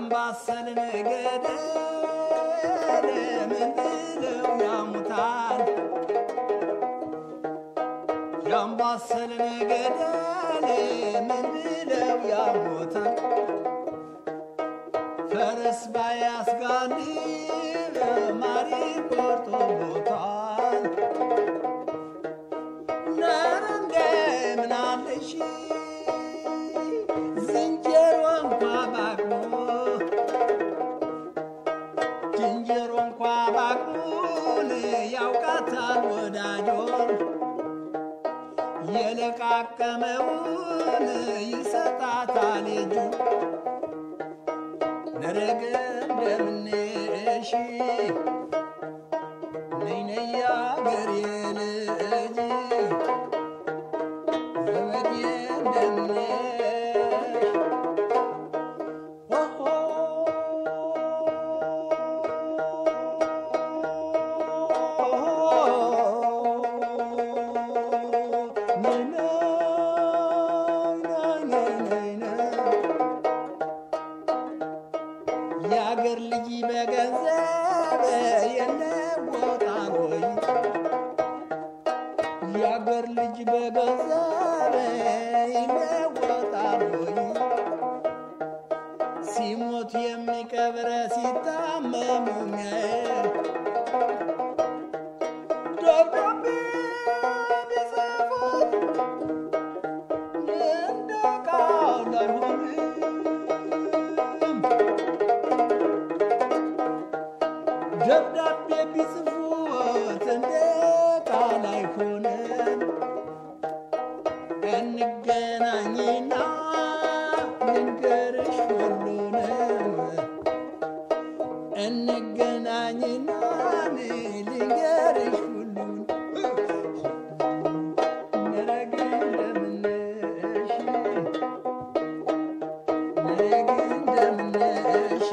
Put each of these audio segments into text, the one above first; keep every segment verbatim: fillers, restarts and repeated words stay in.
ያምባሰል ነገደ ምን ብለው ያሙታል ያምባሰል ነገደ ምን ብለው ያሙታል ፈረስ ባያስጋልብ ማሪ ቆርጦ ቦታል ነረንደ ምናለሽ ዝንጀሮ እንኳ ባቅሙ ዝንጀሮ እንኳ ባቅሙን ያውቃታል ወዳጆን የለቃቀመውን ይሰጣታል እጁ ነረገ እንደምንሽ ነይ ነይ ያገሬ ልጅ ዘመዴ እንደምንሽ ያገር ልጅ በገንዘብ የለወጣል ወይ ያገር ልጅ በገንዘብ የለወጣል ወይ ሲሞት የሚቀብረ ሲታመሙ ደብዳቤ ቢጽፉት እንደ ቃል አይሆንም ደብዳቤ ቢጽፉት እንደ ቃል አይሆንም እንገናኝና ልንገርሽ ሁሉንም እንገናኝና ልንገርሽ ሁሉን ነረግ እንደምነሽ ነረግ እንደምነሽ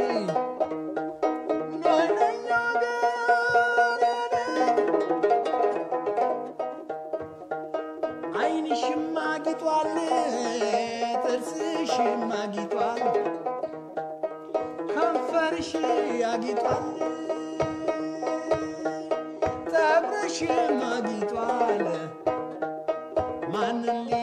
ዓይንሽም አጊጧል ጥርስሽም አጊጧል ከንፈርሽ አጊጧል ፀጉርሽም አጊጧል ማንን